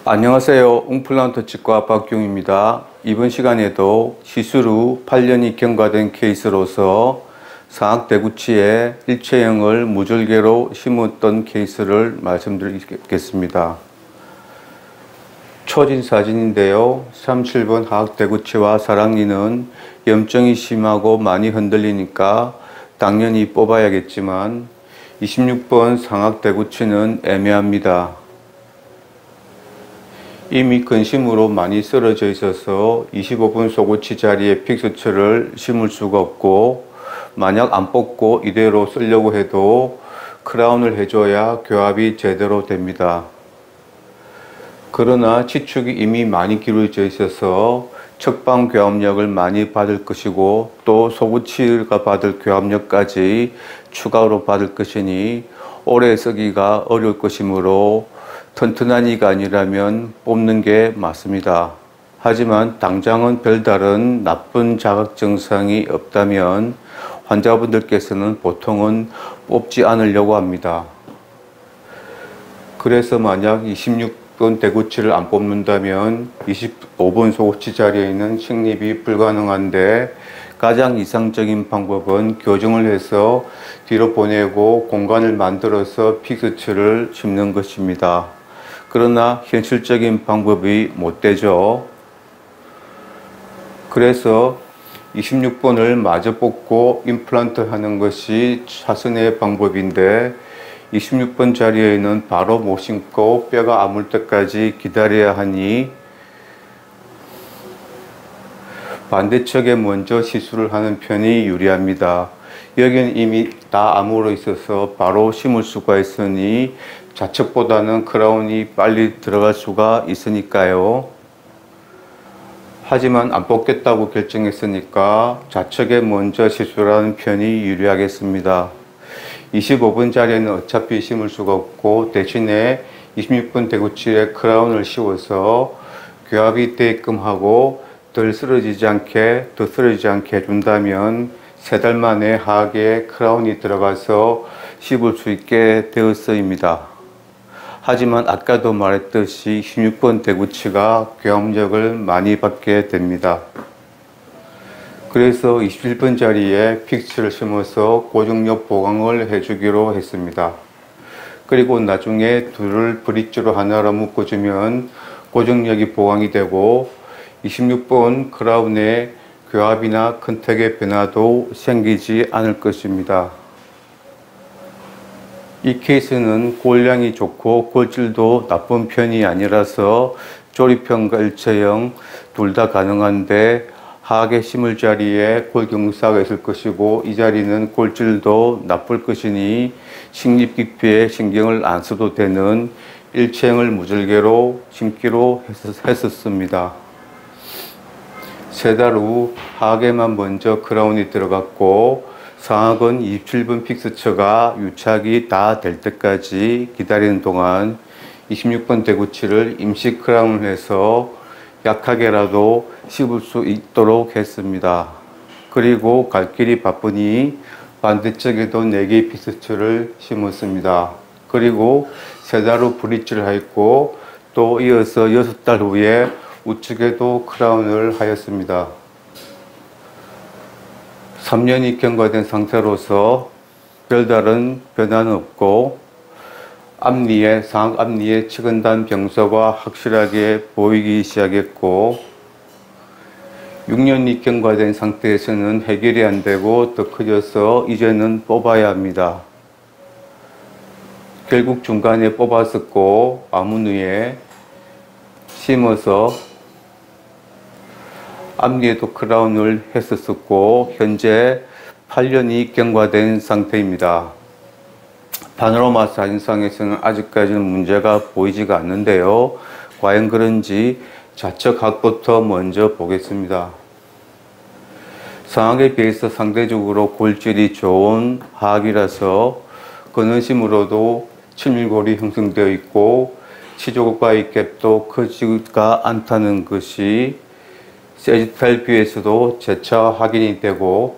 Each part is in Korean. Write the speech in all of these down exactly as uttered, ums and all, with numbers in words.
안녕하세요. 웅플란트 치과 박경입니다. 이번 시간에도 시술 후 팔 년이 경과된 케이스로서 상악대구치에 일체형을 무절개로 심었던 케이스를 말씀드리겠습니다. 초진 사진인데요. 삼십칠 번 하악대구치와 사랑니는 염증이 심하고 많이 흔들리니까 당연히 뽑아야겠지만 이십육 번 상악대구치는 애매합니다. 이미 근심으로 많이 쓰러져 있어서 이십오 번 소구치 자리에 픽스처를 심을 수가 없고, 만약 안 뽑고 이대로 쓰려고 해도 크라운을 해줘야 교합이 제대로 됩니다. 그러나 치축이 이미 많이 기울어져 있어서 측방 교합력을 많이 받을 것이고, 또 소구치가 받을 교합력까지 추가로 받을 것이니 오래 쓰기가 어려울 것이므로 튼튼한 이가 아니라면 뽑는 게 맞습니다. 하지만 당장은 별다른 나쁜 자각 증상이 없다면 환자분들께서는 보통은 뽑지 않으려고 합니다. 그래서 만약 이십육 번 대구치를 안 뽑는다면 이십오 번 소구치 자리에 있는 식립이 불가능한데, 가장 이상적인 방법은 교정을 해서 뒤로 보내고 공간을 만들어서 픽스처를 심는 것입니다. 그러나 현실적인 방법이 못 되죠. 그래서 이십육 번을 마저 뽑고 임플란트 하는 것이 차선의 방법인데, 이십육 번 자리에는 바로 못 심고 뼈가 아물 때까지 기다려야 하니 반대측에 먼저 시술을 하는 편이 유리합니다. 여기는 이미 다 아물어 있어서 바로 심을 수가 있으니 좌측보다는 크라운이 빨리 들어갈 수가 있으니까요. 하지만 안 뽑겠다고 결정했으니까 좌측에 먼저 시술하는 편이 유리하겠습니다. 이십오 번 자리에는 어차피 심을 수가 없고, 대신에 이십육 번 대구치에 크라운을 씌워서 교합이 되게끔 하고 덜 쓰러지지 않게, 더 쓰러지지 않게 해준다면 세 달 만에 하악에 크라운이 들어가서 씹을 수 있게 되었어입니다. 하지만 아까도 말했듯이 이십육 번 대구치가 교합력을 많이 받게 됩니다. 그래서 이십칠 번 자리에 픽스를 심어서 고정력 보강을 해주기로 했습니다. 그리고 나중에 둘을 브릿지로 하나로 묶어주면 고정력이 보강이 되고 이십육 번 크라운에 교합이나 컨택의 변화도 생기지 않을 것입니다. 이 케이스는 골량이 좋고 골질도 나쁜 편이 아니라서 조립형과 일체형 둘 다 가능한데, 하악에 심을 자리에 골경사가 있을 것이고 이 자리는 골질도 나쁠 것이니 식립 깊이에 신경을 안 써도 되는 일체형을 무절개로 심기로 했었습니다. 세 달 후 하악에만 먼저 크라운이 들어갔고, 상악은 이십칠 번 픽스처가 유착이 다 될 때까지 기다리는 동안 이십육 번 대구치를 임시 크라운을 해서 약하게라도 씹을 수 있도록 했습니다. 그리고 갈 길이 바쁘니 반대쪽에도 네 개의 픽스처를 심었습니다. 그리고 세 달 후 브릿지를 하였고, 또 이어서 여섯 달 후에 우측에도 크라운을 하였습니다. 삼 년이 경과된 상태로서 별다른 변화는 없고, 앞니에, 상악 앞니에 측은단 병서가 확실하게 보이기 시작했고, 육 년이 경과된 상태에서는 해결이 안 되고 더 커져서 이제는 뽑아야 합니다. 결국 중간에 뽑았었고 아무누에 심어서 앞니에도 크라운을 했었고, 현재 팔 년이 경과된 상태입니다. 파노라마 사진상에서는 아직까지는 문제가 보이지가 않는데요. 과연 그런지 좌측 하악부터 먼저 보겠습니다. 상악에 비해서 상대적으로 골질이 좋은 하악이라서 근원심으로도 칠밀골이 형성되어 있고 치조각과의 갭도 크지가 않다는 것이 세지탈 뷰에서도 재차 확인이 되고,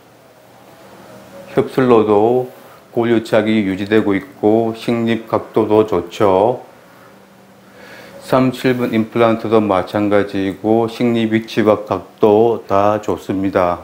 협술로도 골유착이 유지되고 있고 식립 각도도 좋죠. 삼십칠 번 임플란트도 마찬가지이고 식립 위치와 각도 다 좋습니다.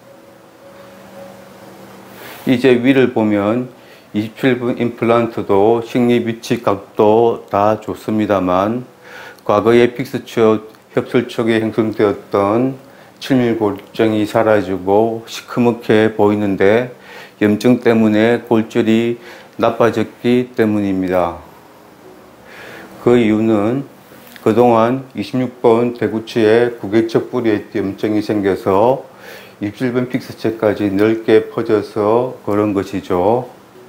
이제 위를 보면 이십칠 번 임플란트도 식립 위치 각도 다 좋습니다만 과거에 픽스처 협술 쪽에 형성되었던 칠밀골증이 사라지고 시커멓게 보이는데 염증 때문에 골절이 나빠졌기 때문입니다. 그 이유는 그동안 이십육 번 대구치에 구개척 뿌리에 염증이 생겨서 이십칠 번 픽스체까지 넓게 퍼져서 그런 것이죠.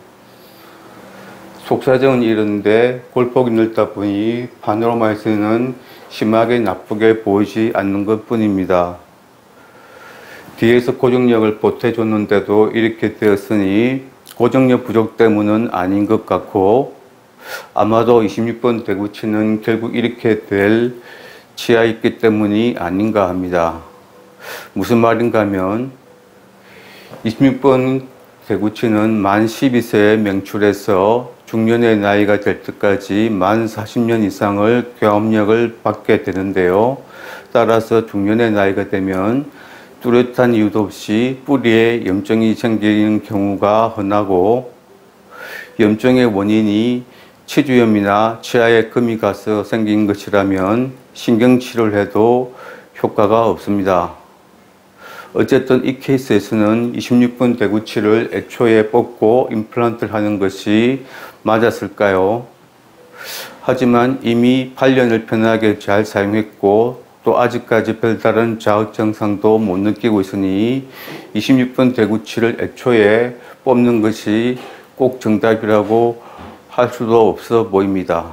속사정은 이런데 골폭이 넓다 보니 파노라마에서는 심하게 나쁘게 보이지 않는 것 뿐입니다. 뒤에서 고정력을 보태줬는데도 이렇게 되었으니 고정력 부족 때문은 아닌 것 같고 아마도 이십육 번 대구치는 결국 이렇게 될 치아있기 때문이 아닌가 합니다. 무슨 말인가 하면 이십육 번 대구치는 만 십이 세에 명출해서 중년의 나이가 될 때까지 만 사십 년 이상을 경험력을 받게 되는데요. 따라서 중년의 나이가 되면 뚜렷한 이유도 없이 뿌리에 염증이 생기는 경우가 흔하고 염증의 원인이 치주염이나 치아에 금이 가서 생긴 것이라면 신경치료를 해도 효과가 없습니다. 어쨌든 이 케이스에서는 이십육 번 대구치를 애초에 뽑고 임플란트를 하는 것이 맞았을까요? 하지만 이미 팔 년을 편하게 잘 사용했고 또 아직까지 별다른 자극 증상도 못 느끼고 있으니 이십육 번 대구치를 애초에 뽑는 것이 꼭 정답이라고 할 수도 없어 보입니다.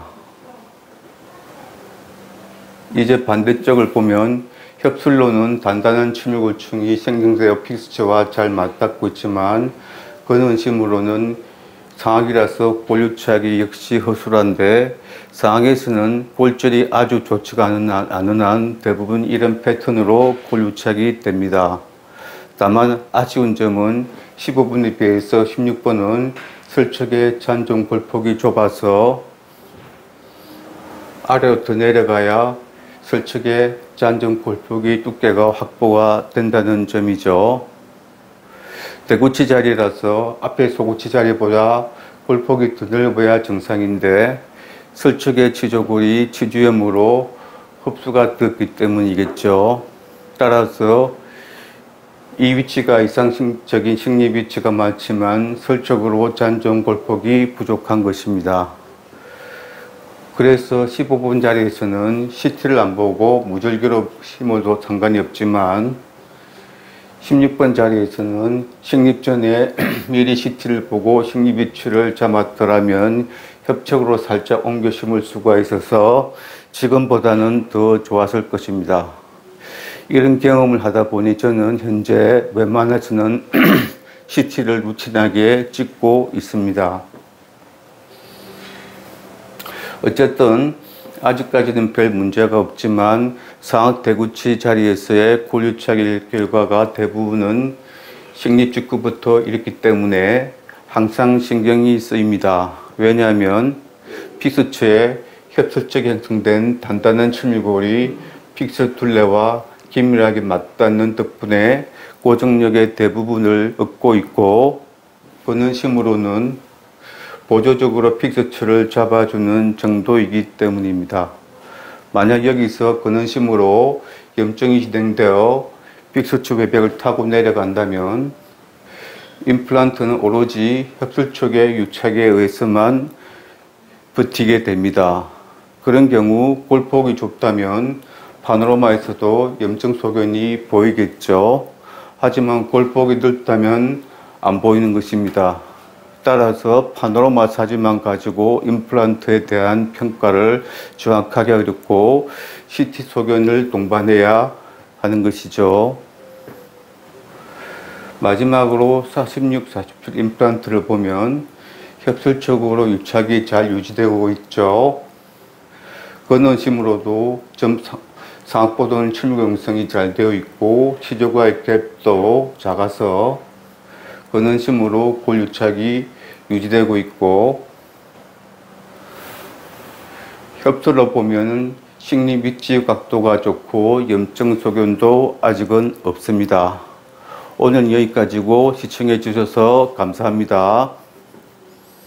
이제 반대쪽을 보면 협술로는 단단한 침울골충이 생성되어 픽스처와 잘 맞닿고 있지만 근원심으로는 상악이라서 골유착이 역시 허술한데 상악에서는 골절이 아주 좋지가 않은, 않은 한 대부분 이런 패턴으로 골유착이 됩니다. 다만 아쉬운 점은 십오 번에 비해서 십육 번은 설척의 잔존 골폭이 좁아서 아래로 더 내려가야 설척의 잔존 골폭이 두께가 확보가 된다는 점이죠. 대구치 자리라서 앞에 소구치 자리보다 골폭이 더 넓어야 정상인데 설척의 치조골이 치주염으로 흡수가 됐기 때문이겠죠. 따라서 이 위치가 이상적인 식립 위치가 많지만 설적으로 잔존 골폭이 부족한 것입니다. 그래서 십오 번 자리에서는 씨티를 안 보고 무절개로 심어도 상관이 없지만 십육 번 자리에서는 식립 전에 미리 씨티를 보고 식립 위치를 잡았더라면 협착으로 살짝 옮겨 심을 수가 있어서 지금보다는 더 좋았을 것입니다. 이런 경험을 하다 보니 저는 현재 웬만해서는 씨티를 루틴하게 찍고 있습니다. 어쨌든 아직까지는 별 문제가 없지만 상악 대구치 자리에서의 골유착일 결과가 대부분은 식립 직후부터 있기 때문에 항상 신경이 쓰입니다. 왜냐하면 픽스처에 협설적이 형성된 단단한 침밀골이 픽스 둘레와 긴밀하게 맞닿는 덕분에 고정력의 대부분을 얻고 있고 근원심으로는 보조적으로 픽스처를 잡아주는 정도이기 때문입니다. 만약 여기서 근원심으로 염증이 진행되어 픽스처 외벽을 타고 내려간다면 임플란트는 오로지 협술촉의 유착에 의해서만 버티게 됩니다. 그런 경우 골폭이 좁다면 파노라마에서도 염증 소견이 보이겠죠. 하지만 골폭이 넓다면 안 보이는 것입니다. 따라서 파노라마 사진만 가지고 임플란트에 대한 평가를 정확하게 어렵고 씨티 소견을 동반해야 하는 것이죠. 마지막으로 사십육, 사십칠 임플란트를 보면 협술적으로 유착이 잘 유지되고 있죠. 근원심으로도 점 상악보다는 침울경성이 잘 되어 있고 치조과의 갭도 작아서 근원심으로 골유착이 유지되고 있고 협소로 보면 식립 위치 각도가 좋고 염증 소견도 아직은 없습니다. 오늘 여기까지고 시청해 주셔서 감사합니다.